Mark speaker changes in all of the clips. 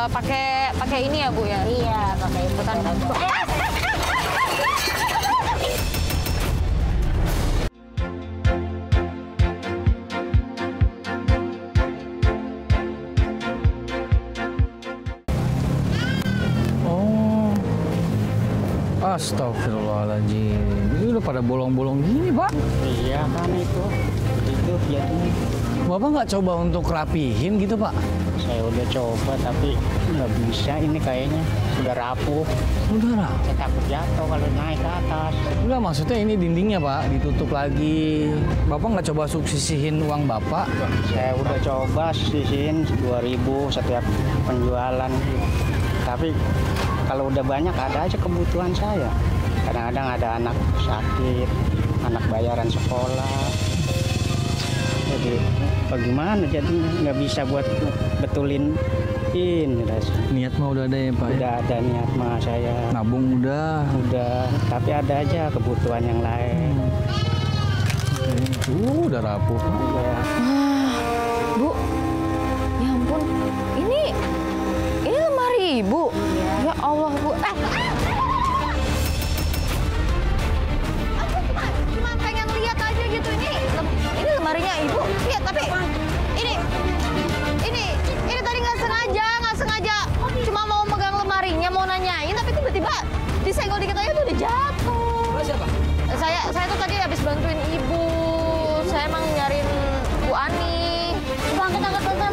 Speaker 1: Pakai ini ya, Bu ya?
Speaker 2: Iya, pakai itu kan.
Speaker 3: Oh, astagfirullahaladzim. Ini udah pada bolong-bolong gini, Pak.
Speaker 2: Iya kan itu jadinya.
Speaker 3: Bapak nggak coba untuk rapihin gitu, Pak?
Speaker 2: Saya udah coba tapi nggak bisa, ini kayaknya sudah rapuh.
Speaker 3: Udah,
Speaker 2: Saya takut jatuh kalau naik ke atas.
Speaker 3: Udah, maksudnya ini dindingnya, Pak, ditutup lagi. Bapak nggak coba sisihin uang Bapak?
Speaker 2: Saya udah coba sisihin 2.000 setiap penjualan. Tapi kalau udah banyak ada aja kebutuhan saya. Kadang-kadang ada anak sakit, anak bayaran sekolah. Jadi bagaimana jadinya nggak bisa buat betulin ini.
Speaker 3: Niat mah udah ada ya, Pak?
Speaker 2: Udah ada niat mah saya.
Speaker 3: Nabung udah.
Speaker 2: Tapi ada aja kebutuhan yang lain.
Speaker 3: Udah rapuh, Pak.
Speaker 2: Iya.
Speaker 1: Bu, ya ampun, ini lemari Ibu. Ya Allah, Bu. Aku cuma pengen lihat aja gitu. Ini lemarinya Ibu. Iya, tapi ini tadi nggak sengaja. Cuma mau megang lemarinya, mau nanyain, tapi tiba-tiba disenggol dikit aja tuh udah jatuh.
Speaker 3: Siapa?
Speaker 1: Saya tuh tadi habis bantuin Ibu. Saya emang nyariin Bu Ani.
Speaker 2: Angkat, pelan.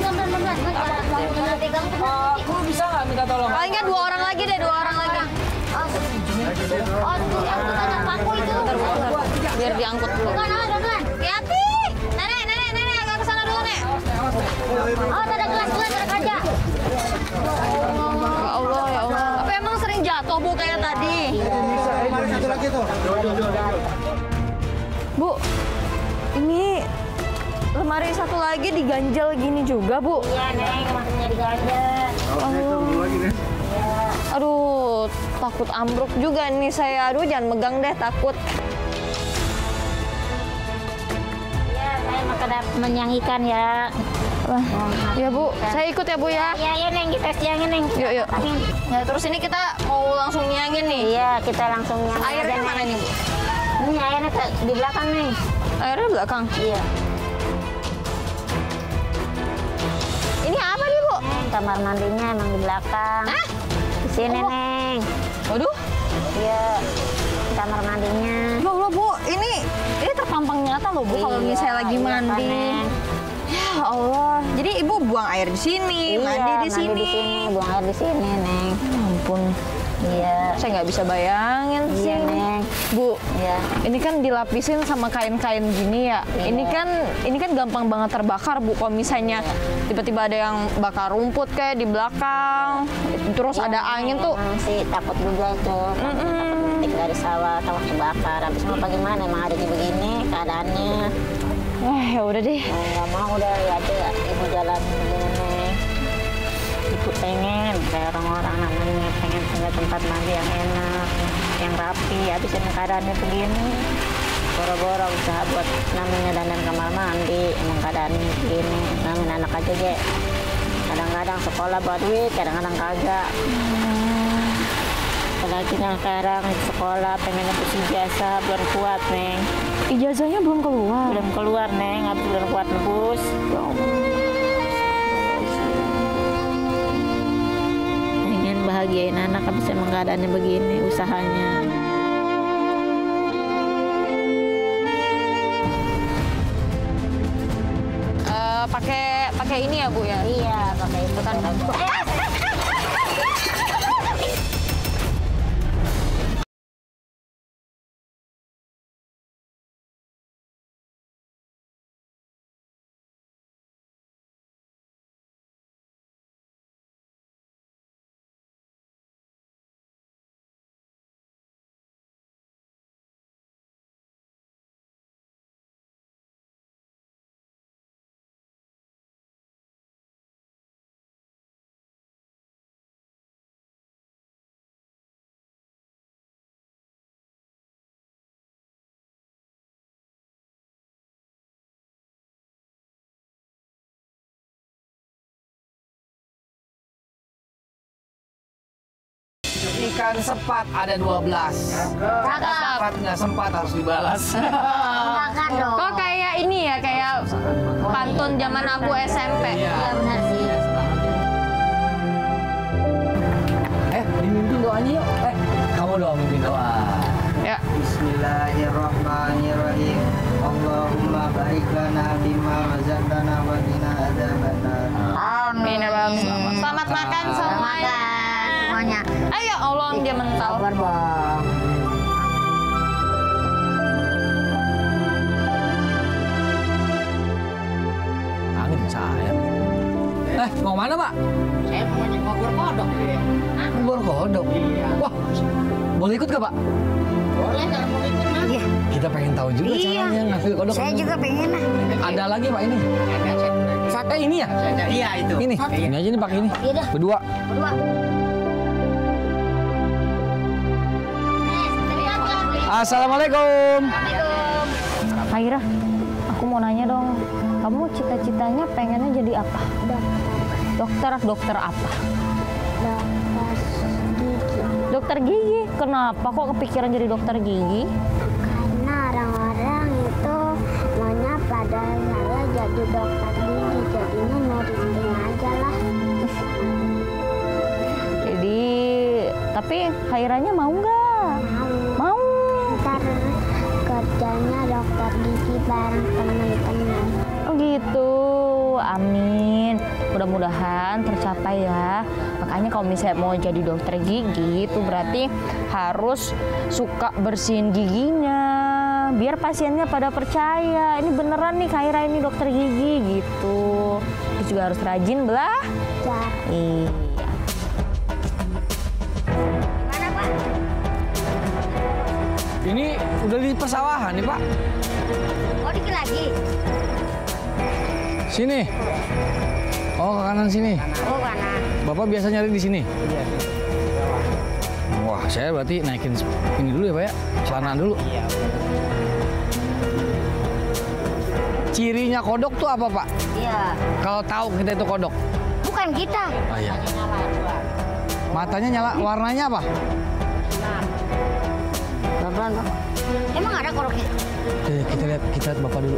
Speaker 3: Aku bisa nggak minta tolong?
Speaker 1: Paling nggak 2 orang lagi deh, 2 orang lagi.
Speaker 2: Oh, diangkut aja paku itu.
Speaker 1: Biar diangkut dulu.
Speaker 2: Bukan.
Speaker 1: Hati-hati. Nenek agak kesana dulu, Nek.
Speaker 2: Oh, ada gelas ada kaca.
Speaker 1: Ya Allah. Apa emang sering jatuh, Bu, kayak tadi?
Speaker 4: Satu lagi tuh.
Speaker 1: Bu, ini lemari satu lagi diganjel gini juga, Bu.
Speaker 2: Iya, Neng, maksudnya diganjel.
Speaker 1: Aduh, takut ambruk juga nih saya. Aduh, jangan megang deh, takut.
Speaker 2: Iya, saya makan menyanyikan ya.
Speaker 1: Ya, Bu. Saya ikut ya, Bu ya.
Speaker 2: Iya, Neng, kita siangin, Neng.
Speaker 1: Yuk. Ya, terus ini kita mau langsung nyangin nih.
Speaker 2: Iya, kita langsung nyangin.
Speaker 1: Airnya
Speaker 2: aja,
Speaker 1: mana
Speaker 2: Neng.
Speaker 1: nih, Bu?
Speaker 2: Ini airnya di belakang, Neng.
Speaker 1: Airnya di belakang.
Speaker 2: Iya.
Speaker 1: Ini apa nih, Bu?
Speaker 2: Neng, kamar mandinya emang di belakang.
Speaker 1: Hah?
Speaker 2: Di sini, Neng.
Speaker 1: Waduh.
Speaker 2: Iya, kamar mandinya.
Speaker 1: Ya Allah, Bu. Ini terpampang nyata loh, Bu, kalau misalnya lagi
Speaker 2: iya,
Speaker 1: mandi.
Speaker 2: kan, Neng.
Speaker 1: Ya Allah. Jadi Ibu buang air di sini,
Speaker 2: Iya,
Speaker 1: mandi di sini.
Speaker 2: buang air di sini, Neng.
Speaker 1: Ya ampun.
Speaker 2: Iya.
Speaker 1: Saya nggak bisa bayangin
Speaker 2: Iya,
Speaker 1: sih.
Speaker 2: Neng.
Speaker 1: Bu,
Speaker 2: Iya.
Speaker 1: ini kan dilapisin sama kain-kain gini ya.
Speaker 2: Iya.
Speaker 1: Ini kan gampang banget terbakar, Bu. Kalau misalnya tiba-tiba ada yang bakar rumput kayak di belakang, terus
Speaker 2: Iya,
Speaker 1: ada angin tuh.
Speaker 2: emang sih takut juga itu. Takut petik dari sawah, takut kebakar. Habis mau bagaimana? Emang ada di begini keadaannya.
Speaker 1: Ya udah deh.
Speaker 2: Nggak mau udah ya aja ibu jalan begini, Neng. Ibu pengen kayak orang-orang namanya pengen punya tempat mandi yang enak, yang rapi. Habis ini keadaannya begini. Boro-boro usaha buat namanya dandan kamar mandi, emang keadaannya begini. Namanya anak aja deh. Kadang-kadang sekolah buat duit, kadang-kadang kagak. Apalagi yang sekarang sekolah pengen dapat ijazah belum kuat, Neng.
Speaker 1: Ijazahnya belum keluar.
Speaker 2: Belum keluar, Neng. Habis belum kuat nebus. Pengen bahagiain anak, habis emang keadaannya begini usahanya.
Speaker 1: Pakai ini ya, Bu ya.
Speaker 2: Iya, pakai itu kan.
Speaker 3: ikan sepat ada 12.
Speaker 1: Cakep.
Speaker 3: Sepat nggak sempat harus dibalas.
Speaker 2: Makan dong.
Speaker 1: Kok kayak ini ya, kayak pantun zaman aku SMP.
Speaker 3: Iya.
Speaker 2: Iya benar sih.
Speaker 3: Dimimpin doanya yuk. Kamu doang mimpin doa.
Speaker 1: Ya.
Speaker 4: Bismillahirrahmanirrahim. Allahumma barik lana bima razaqtana wa qina adzabannar.
Speaker 1: Amin. Selamat makan semuanya.
Speaker 2: Semuanya.
Speaker 1: Ayo Allah dia mental.
Speaker 2: Sabar bang.
Speaker 3: Angin saya. Mau mana, Pak?
Speaker 4: Saya mau nyengok kodok.
Speaker 3: Bor kodok. Wah, boleh ikut gak, Pak?
Speaker 4: Boleh kalau mau ikut mas.
Speaker 2: Iya.
Speaker 3: Kita pengen tahu juga caranya ngambil kodok.
Speaker 2: Saya juga pengen lah.
Speaker 3: Ada lagi, Pak, ini.
Speaker 2: Satu.
Speaker 3: Ini ya?
Speaker 4: Iya itu.
Speaker 3: Ini. Ini aja nih, pakai ini.
Speaker 2: Iya dah.
Speaker 3: Berdua.
Speaker 2: Berdua.
Speaker 3: Assalamualaikum.
Speaker 1: Haira, aku mau nanya dong. Kamu cita-citanya pengennya jadi apa? Dokter. Dokter apa? Dokter gigi. Kenapa kok kepikiran jadi dokter gigi?
Speaker 5: Karena orang-orang itu maunya pada saya jadi dokter gigi, jadinya nurutin aja lah.
Speaker 1: Jadi, tapi Hairanya mau nggak? Mau.
Speaker 5: Ntar kerjanya dokter gigi bareng teman-teman.
Speaker 1: Oh gitu. Amin. Mudah-mudahan tercapai ya. Makanya kalau misalnya mau jadi dokter gigi itu berarti harus suka bersihin giginya. Biar pasiennya pada percaya. Ini beneran nih Haira ini dokter gigi gitu. Terus juga harus rajin belah. Iya.
Speaker 2: Mana Pak?
Speaker 3: Ini udah di persawahan nih, Pak.
Speaker 2: Oh dikit lagi.
Speaker 3: Sini. Oh, ke kanan sini.
Speaker 2: Oh kanan.
Speaker 3: Bapak biasa nyari di sini? Iya. Wah, saya berarti naikin ini dulu ya, Pak ya? Celana dulu.
Speaker 4: Iya.
Speaker 3: Cirinya kodok tuh apa, Pak?
Speaker 2: Iya.
Speaker 3: Kalau tahu kita itu kodok.
Speaker 2: Bukan kita.
Speaker 3: Oh iya. Matanya nyala, warnanya apa?
Speaker 2: Pelan-pelan Pak. Emang ada kodoknya?
Speaker 3: Kita lihat Bapak dulu.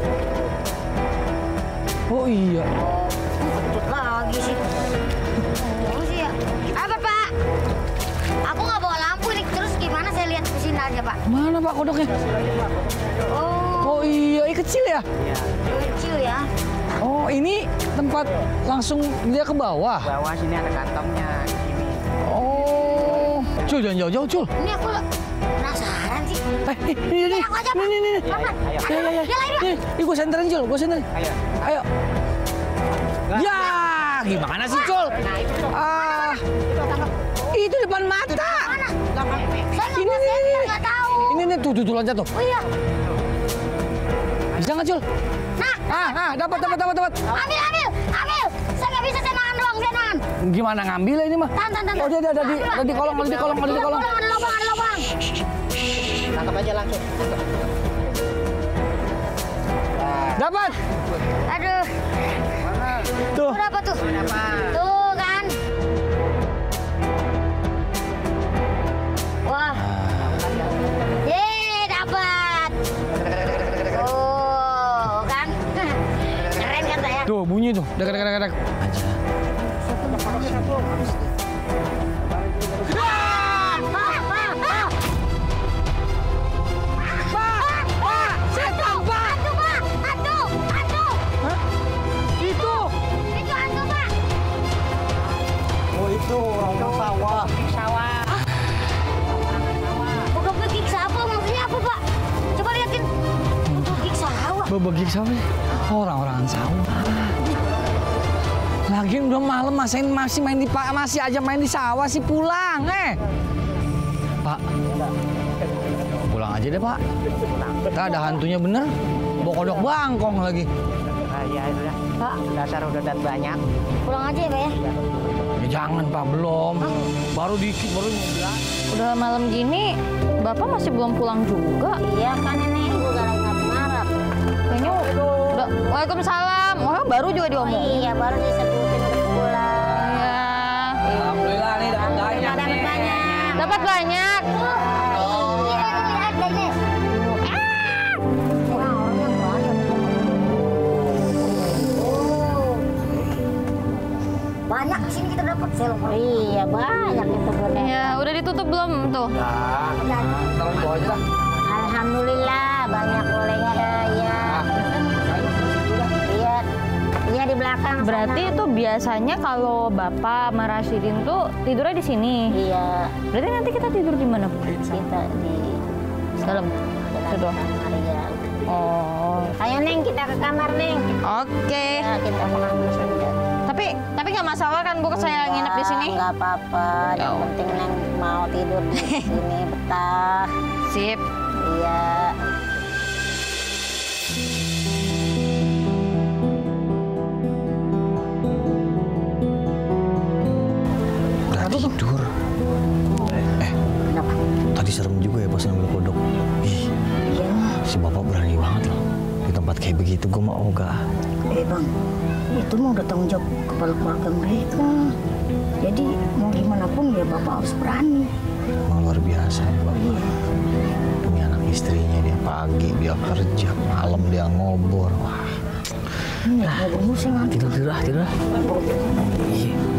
Speaker 3: Oh iya.
Speaker 2: Kentut lagi sih. Oh sih ya. Apa Pak? Aku nggak bawa lampu ini. Terus gimana saya lihat ke sini aja Pak?
Speaker 3: Mana, Pak, kodoknya?
Speaker 2: Oh
Speaker 3: Oh iya, kecil ya?
Speaker 2: kecil ya.
Speaker 3: Oh, ini tempat langsung dia ke bawah.
Speaker 4: Bawah sini ada kantongnya. Ini.
Speaker 3: Oh. Cul, jangan jauh-jauh, Cul.
Speaker 2: Ini aku penasaran sih.
Speaker 3: Ini.
Speaker 2: Aku aja Pak.
Speaker 3: Ini.
Speaker 2: Pelan-pelan.
Speaker 4: Ayo.
Speaker 2: Ayo,
Speaker 3: Ya.
Speaker 2: Ayo.
Speaker 3: Ih, gue senterin, Cul. Gue senterin.
Speaker 4: Ayo.
Speaker 3: Ayo. Ya, gimana sih, Cul? Ah, itu depan mata.
Speaker 2: Mana? Saya nggak
Speaker 3: Ini,
Speaker 2: mau
Speaker 3: ini.
Speaker 2: senter, nggak tahu.
Speaker 3: Ini tuh loncat tuh.
Speaker 2: Oh iya.
Speaker 3: Bisa nggak, Cul?
Speaker 2: Nah,
Speaker 3: Dapat.
Speaker 2: ambil. Saya nggak bisa, saya nahan doang, saya nahan.
Speaker 3: Gimana ngambil ini mah?
Speaker 2: Tahan.
Speaker 3: Oh, dia ada di kolong.
Speaker 2: Ada lubang.
Speaker 4: Tangkap aja langsung.
Speaker 3: Dapat.
Speaker 2: Aduh,
Speaker 3: Tuh.
Speaker 2: berapa tuh?
Speaker 4: Apa?
Speaker 2: Tuh kan. Wah. Yeay, dapat. Oh, kan. Keren kan saya?
Speaker 3: Tuh, bunyi tuh. Dek.
Speaker 2: Setan, Pak. Hantu.
Speaker 3: Itu.
Speaker 2: Itu hantu, Pak.
Speaker 4: Oh itu orang sawah.
Speaker 2: Bukan begik sawah, maksudnya apa, Pak? Coba liatin. Begik sawah.
Speaker 3: Bebegik sawah. Orang-orang sawah. Lagian udah malam masih aja main di sawah sih, pulang Pak. Pulang aja deh, Pak. Kita ada hantunya bener. Bawa kodok bangkong lagi.
Speaker 4: Iya itu ya.
Speaker 2: Pak,
Speaker 4: Dasar udah dat banyak.
Speaker 2: pulang aja ya, Pak ya.
Speaker 3: Ya, jangan, Pak, belum. Baru dikit, baru nyoba.
Speaker 1: Udah malam gini, Bapak masih belum pulang juga.
Speaker 2: Iya kan ini juga lagi ngarep-ngarep.
Speaker 1: Kayaknya udah. Waalaikumsalam. Wah, baru juga diomong.
Speaker 2: Iya, baru disebutin udah pulang.
Speaker 1: Iya.
Speaker 3: Alhamdulillah nih dapat banyak.
Speaker 2: Dapat banyak.
Speaker 1: Dapat dapat banyak.
Speaker 2: Banyak di sini kita dapat sel. Iya, banyak itu benar.
Speaker 1: Iya, udah ditutup belum tuh?
Speaker 3: Taruh bawah aja lah.
Speaker 2: Alhamdulillah banyak bolehnya dah ya. Iya. Iya di belakang.
Speaker 1: Berarti
Speaker 2: sana.
Speaker 1: itu biasanya kalau Bapak sama Rasidin tuh tidurnya di sini.
Speaker 2: Iya,
Speaker 1: Berarti nanti kita tidur di mana, Bu?
Speaker 2: kita di
Speaker 1: Dalam. Itu.
Speaker 2: kamar ya.
Speaker 1: Oh.
Speaker 2: Ayo Neng, kita ke kamar Neng.
Speaker 1: Oke.
Speaker 2: Ya, kita mengambil saja.
Speaker 1: Tapi nggak masalah kan, Bu, saya nginep di sini?
Speaker 2: Enggak apa-apa. Yang penting Neng mau tidur di sini betah.
Speaker 1: Sip.
Speaker 2: Iya.
Speaker 3: Udah tidur.
Speaker 2: Kenapa?
Speaker 3: Tadi serem juga ya pas ngambil kodok. Ih,
Speaker 2: Iya.
Speaker 3: si bapak berani banget loh. Di tempat kayak begitu gue mau ogah.
Speaker 2: Bang, itu mau udah tanggung jawab kepala keluarga mereka. Jadi mau gimana pun ya bapak harus berani.
Speaker 3: Emang luar biasa ya bapak. Demi anak istrinya dia pagi dia kerja, malam dia ngobor. Wah,
Speaker 2: Ini ngobrol sih ngantuk.
Speaker 3: tidur. Iya.